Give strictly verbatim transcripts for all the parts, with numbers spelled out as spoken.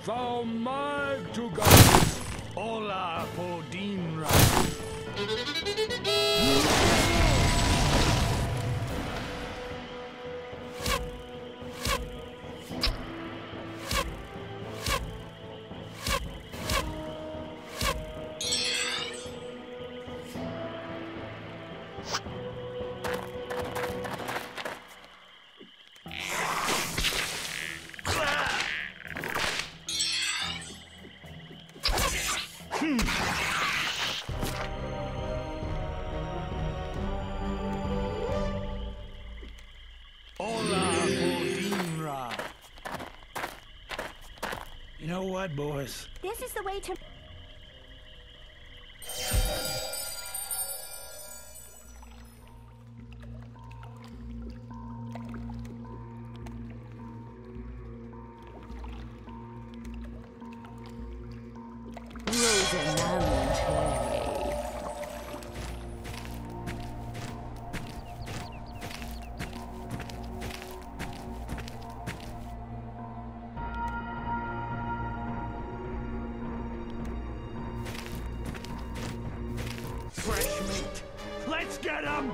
Thou mag to God. Ola Podinra. You know what, boys? This is the way to... Fresh meat. Let's get him!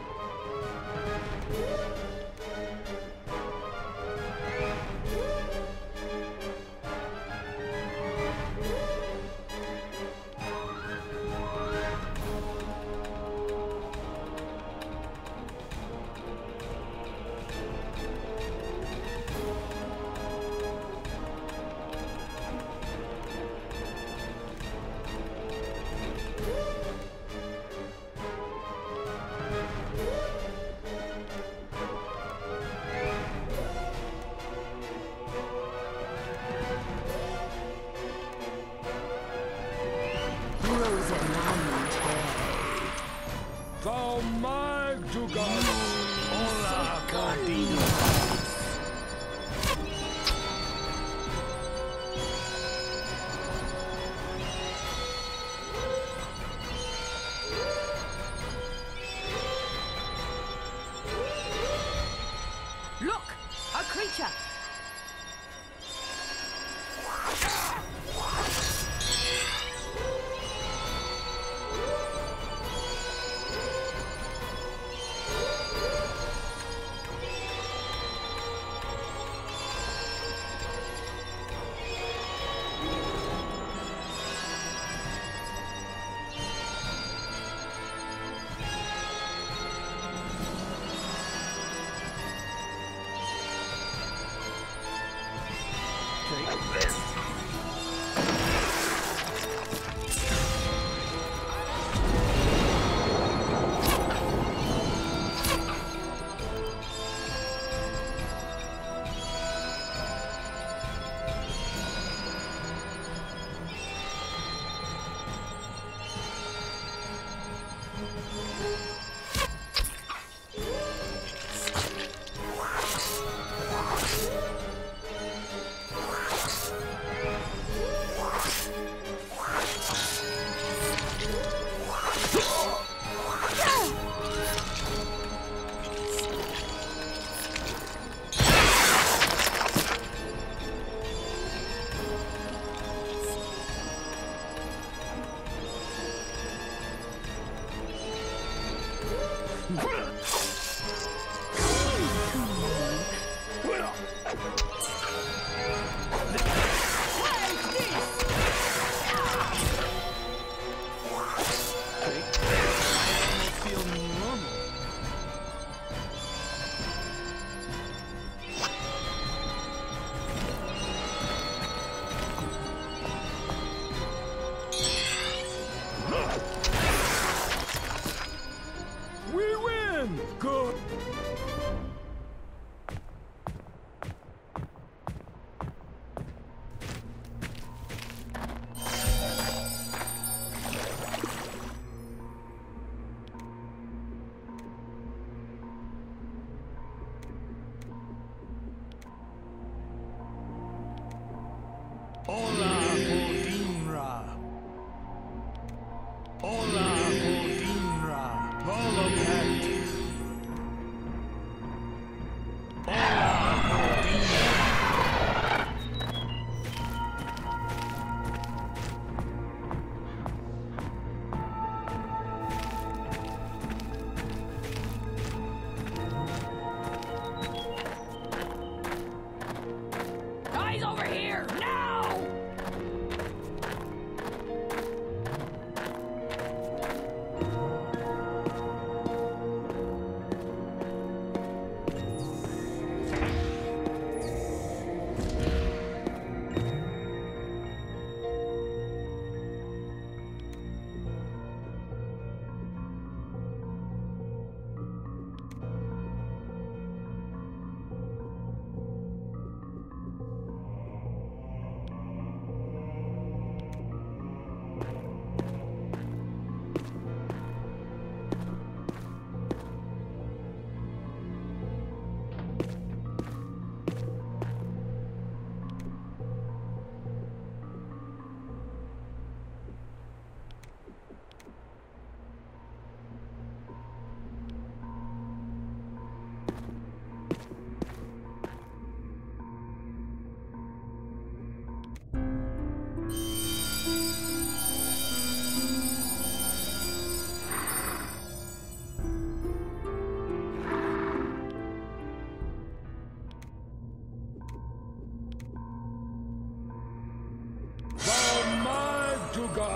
Thou mag to God. Ola Cardina. Look! A creature!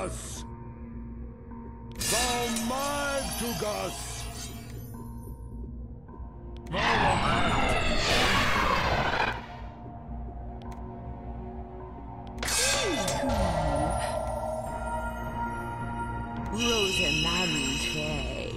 Valmagtugas! Valmagtugas! Rosamante.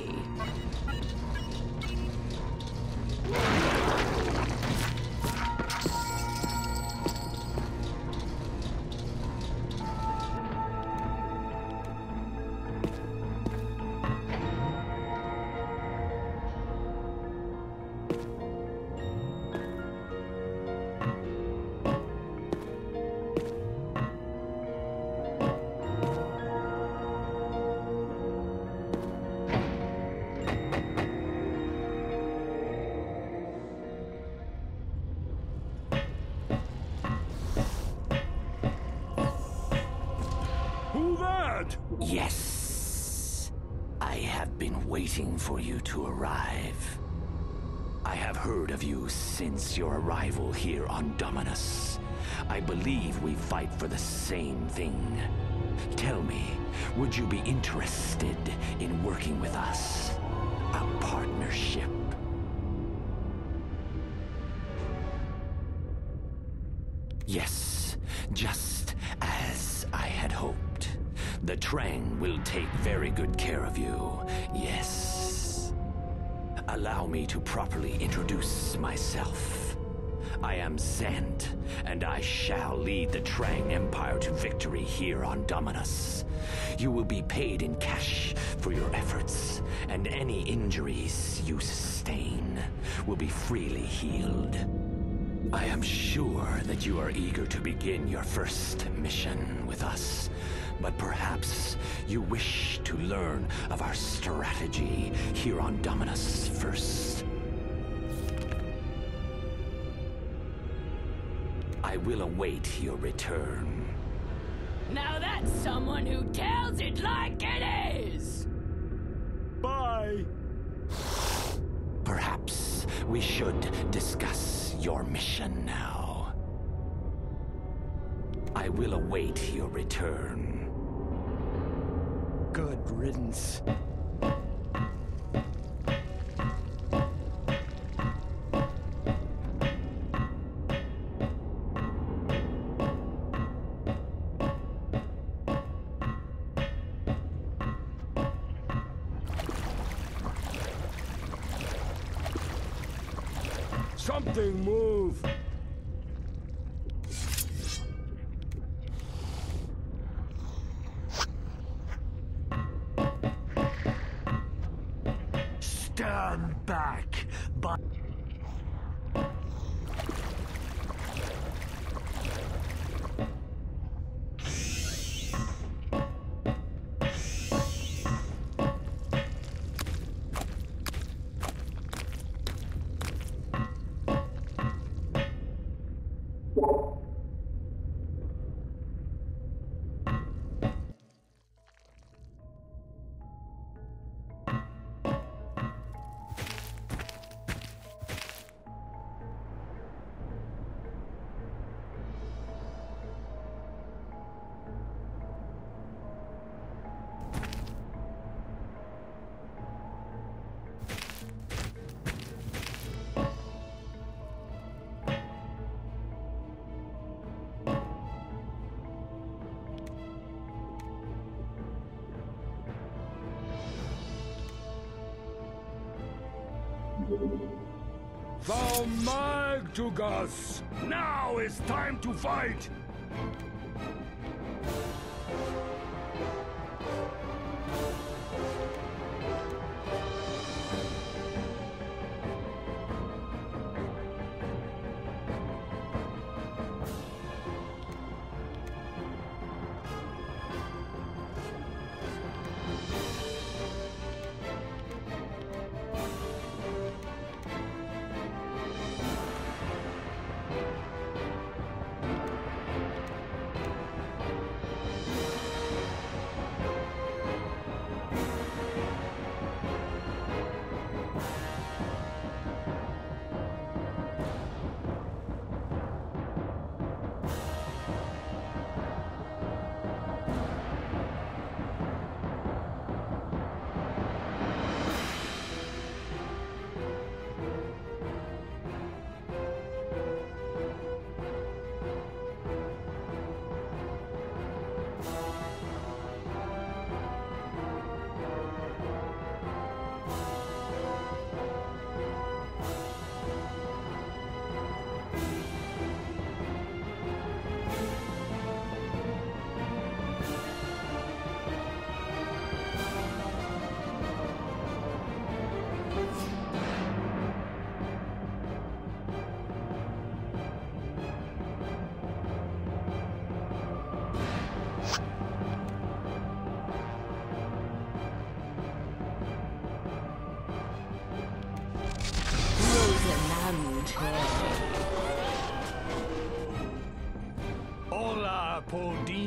Who that? Yes. I have been waiting for you to arrive. I have heard of you since your arrival here on Dominus. I believe we fight for the same thing. Tell me, would you be interested in working with us? A partnership? Yes, just as I had hoped. The Trang will take very good care of you, yes. Allow me to properly introduce myself. I am Zant, and I shall lead the Trang Empire to victory here on Dominus. You will be paid in cash for your efforts, and any injuries you sustain will be freely healed. I am sure that you are eager to begin your first mission with us, but perhaps you wish to learn of our strategy here on Dominus first. I will await your return. Now that's someone who tells it like it is! Bye! Perhaps we should discuss your mission now. I will await your return. Good riddance. Something move! Stand back, but... Valmagtugas! Now is time to fight! Poor demon.